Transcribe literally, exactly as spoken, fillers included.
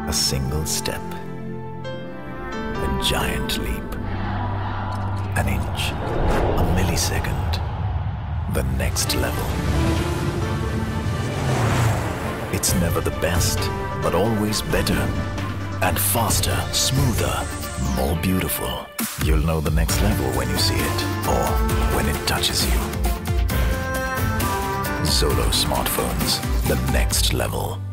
A single step. A giant leap. An inch. A millisecond. The next level. It's never the best, but always better. And faster, smoother, more beautiful. You'll know the next level when you see it, or when it touches you. Zolo smartphones, the next level.